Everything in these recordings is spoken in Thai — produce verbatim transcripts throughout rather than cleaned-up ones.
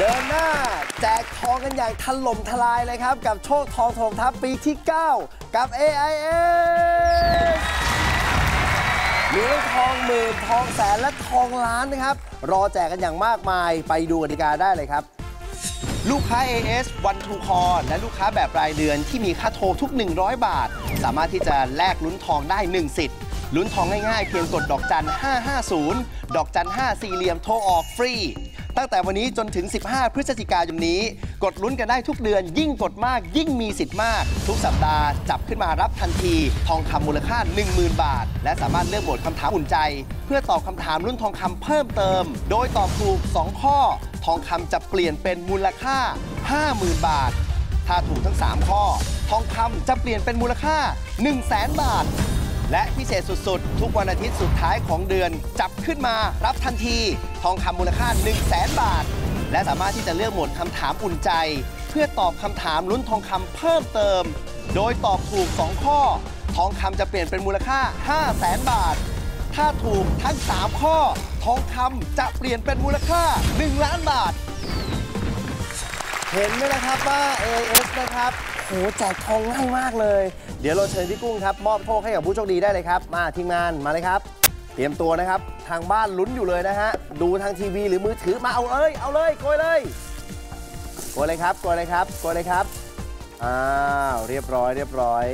เดินหน้าแจกทองกันอย่างถล่มทลายเลยครับกับโชคทองถล่มทัพปีที่ เก้า กับ เอ ไอ เอส มีทองหมื่นทองแสนและทองล้านนะครับรอแจกกันอย่างมากมายไปดูกติกาได้เลยครับลูกค้า เอ เอส วัน ทู คอ และลูกค้าแบบรายเดือนที่มีค่าโทรทุกหนึ่งร้อยบาทสามารถที่จะแลกลุ้นทองได้หนึ่งสิทธิ์ลุ้นทองง่ายๆเพียงกดดอกจันห้าห้าศูนย์ดอกจันห้าสี่เหลี่ยมโทรออกฟรีตั้งแต่วันนี้จนถึงสิบห้าพฤศจิกายนนี้กดลุ้นกันได้ทุกเดือนยิ่งกดมากยิ่งมีสิทธิ์มากทุกสัปดาห์จับขึ้นมารับทันทีทองคำมูลค่า หนึ่งหมื่น บาทและสามารถเลือกโหมดคำถามอุ่นใจเพื่อตอบคำถามลุ้นทองคำเพิ่มเติมโดยตอบถูกสองข้อทองคำจะเปลี่ยนเป็นมูลค่า ห้าหมื่น บาทถ้าถูกทั้งสามข้อทองคำจะเปลี่ยนเป็นมูลค่า หนึ่งแสน บาทและพิเศษสุดๆทุกวันอาทิตย์สุดท้ายของเดือนจับขึ้นมารับทันทีทองคำมูลค่า หนึ่งแสน บาทและสามารถที่จะเลือกโหมดคำถามอุ่นใจเพื่อตอบคำถามลุ้นทองคำเพิ่มเติมโดยตอบถูกสองข้อทองคำจะเปลี่ยนเป็นมูลค่า ห้าแสน บาทถ้าถูกทั้งสามข้อทองคำจะเปลี่ยนเป็นมูลค่า หนึ่งล้านบาทเห็นไหมนะครับว่า เอ เอส นะครับโหแจกทองง่ายมากเลยเดี๋ยวเราเชิญพี่กุ้งครับมอบโชคให้กับผู้โชคดีได้เลยครับมาทีมงานมาเลยครับเตรียมตัวนะครับทางบ้านลุ้นอยู่เลยนะฮะดูทางทีวีหรือมือถือมาเอาเลยเอาเลยโกยเลยโกยเลยครับโกยเลยครับโกยเลยครับอ้าวเรียบร้อยเรียบร้อย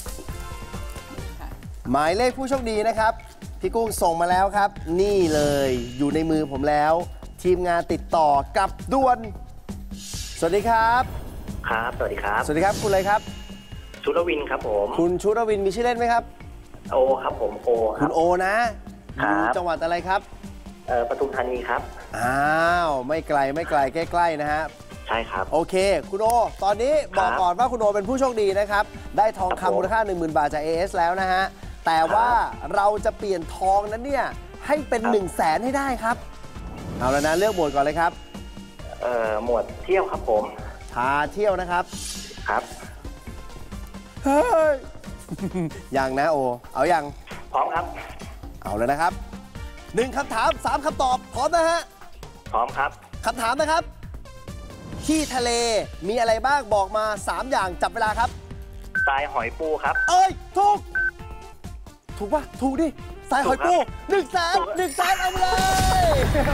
หมายเลขผู้โชคดีนะครับพี่กุ้งส่งมาแล้วครับนี่เลยอยู่ในมือผมแล้วทีมงานติดต่อกับด่วนสวัสดีครับครับสวัสดีครับสวัสดีครับคุณอะไรครับชุรวินครับผมคุณชุรวินมีชื่อเล่นไหมครับโอครับผมโอคุณโอนะอยู่จังหวัดอะไรครับเออปทุมธานีครับอ้าวไม่ไกลไม่ไกลใกล้ๆนะฮะใช่ครับโอเคคุณโอตอนนี้บอกก่อนว่าคุณโอเป็นผู้โชคดีนะครับได้ทองคำมูลค่า หนึ่งหมื่น บาทจาก เอ เอส แล้วนะฮะแต่ว่าเราจะเปลี่ยนทองนั้นเนี่ยให้เป็นหนึ่งแสนให้ได้ครับเอาแล้วนะเลือกหมวดก่อนเลยครับเอ่อหมวดเที่ยวครับผมพาเที่ยวนะครับครับเฮ้ยยังนะโอเอายังพร้อมครับเอาเลยนะครับหนึ่งคำถามสามคำตอบพร้อมนะฮะพร้อมครับคำถามนะครับที่ทะเลมีอะไรบ้างบอกมาสามอย่างจับเวลาครับทรายหอยปูครับเอ้ยถูกถูกป่ะถูกดิทรายหอยปูหนึ่งแสนหนึ่งแสนเอาเลย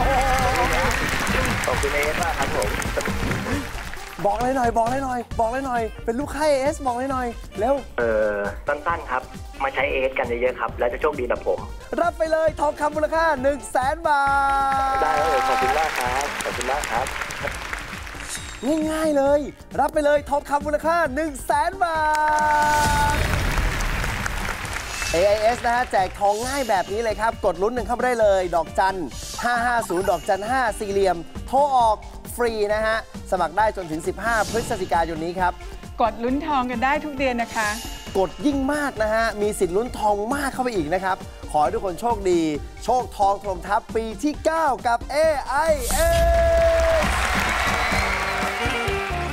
ขอบคุณเอสมากครับผมบอกเลยหน่อยบอกเลยหน่อยบอกเลยหน่อยเป็นลูกค้า เอ เอส บอกเลยหน่อยเร็วเออสั้นๆครับมาใช้ เอ เอส กันเยอะๆครับแล้วจะโชคดีแบบผมรับไปเลยทองคำมูลค่า หนึ่งแสน บาทได้เลยขอบคุณมากครับขอบคุณมากครับง่ายๆเลยรับไปเลยทองคำมูลค่า หนึ่งแสน บาท เอ ไอ เอส นะฮะแจกทองง่ายแบบนี้เลยครับกดลุ้นหนึ่งเข้าไปได้เลยดอกจันห้าห้าศูนย์ดอกจันห้าสี่เหลี่ยมโทรออกฟรีนะฮะสมัครได้จนถึงสิบห้าพฤศจิกายนนี้ครับกดลุ้นทองกันได้ทุกเดือนนะคะกดยิ่งมากนะฮะมีสิทธิ์ลุ้นทองมากเข้าไปอีกนะครับขอให้ทุกคนโชคดีโชคทองถล่มทัพปีที่ เก้า กับ เอ ไอ เอส